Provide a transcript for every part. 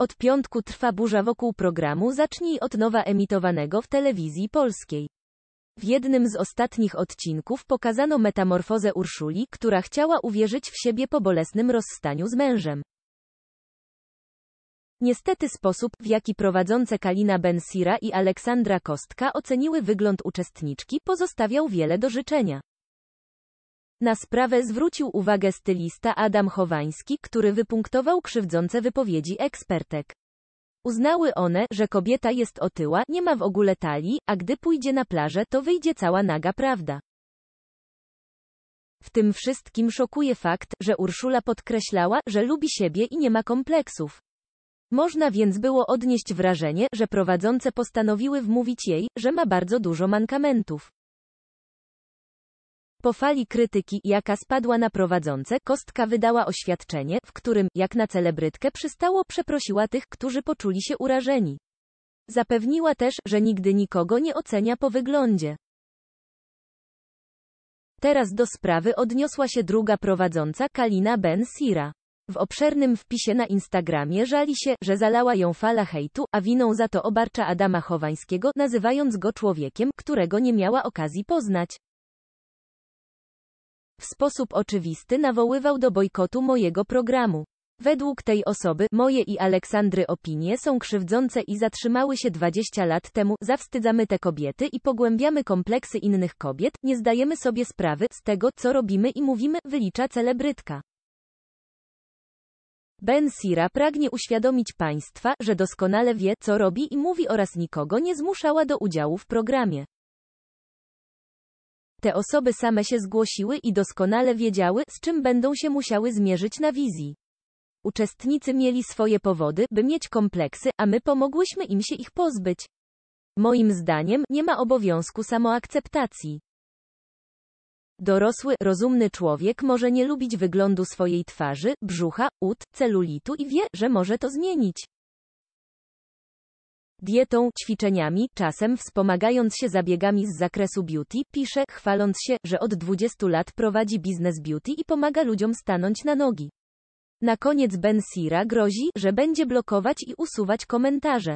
Od piątku trwa burza wokół programu Zacznij od nowa emitowanego w telewizji polskiej. W jednym z ostatnich odcinków pokazano metamorfozę Urszuli, która chciała uwierzyć w siebie po bolesnym rozstaniu z mężem. Niestety sposób, w jaki prowadzące Kalina Ben-Sira i Aleksandra Kostka oceniły wygląd uczestniczki, pozostawiał wiele do życzenia. Na sprawę zwrócił uwagę stylista Adam Chowański, który wypunktował krzywdzące wypowiedzi ekspertek. Uznały one, że kobieta jest otyła, nie ma w ogóle talii, a gdy pójdzie na plażę, to wyjdzie cała naga prawda. W tym wszystkim szokuje fakt, że Urszula podkreślała, że lubi siebie i nie ma kompleksów. Można więc było odnieść wrażenie, że prowadzące postanowiły wmówić jej, że ma bardzo dużo mankamentów. Po fali krytyki, jaka spadła na prowadzące, Kostka wydała oświadczenie, w którym, jak na celebrytkę przystało, przeprosiła tych, którzy poczuli się urażeni. Zapewniła też, że nigdy nikogo nie ocenia po wyglądzie. Teraz do sprawy odniosła się druga prowadząca, Kalina Ben-Sira. W obszernym wpisie na Instagramie żali się, że zalała ją fala hejtu, a winą za to obarcza Adama Chowańskiego, nazywając go człowiekiem, którego nie miała okazji poznać. W sposób oczywisty nawoływał do bojkotu mojego programu. Według tej osoby, moje i Aleksandry opinie są krzywdzące i zatrzymały się 20 lat temu, zawstydzamy te kobiety i pogłębiamy kompleksy innych kobiet, nie zdajemy sobie sprawy z tego, co robimy i mówimy, wylicza celebrytka. Ben-Sira pragnie uświadomić państwa, że doskonale wie, co robi i mówi oraz nikogo nie zmuszała do udziału w programie. Te osoby same się zgłosiły i doskonale wiedziały, z czym będą się musiały zmierzyć na wizji. Uczestnicy mieli swoje powody, by mieć kompleksy, a my pomogłyśmy im się ich pozbyć. Moim zdaniem, nie ma obowiązku samoakceptacji. Dorosły, rozumny człowiek może nie lubić wyglądu swojej twarzy, brzucha, ud, celulitu i wie, że może to zmienić. Dietą, ćwiczeniami, czasem wspomagając się zabiegami z zakresu beauty, pisze, chwaląc się, że od 20 lat prowadzi biznes beauty i pomaga ludziom stanąć na nogi. Na koniec Ben-Sira grozi, że będzie blokować i usuwać komentarze.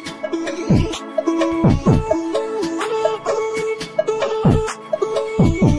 You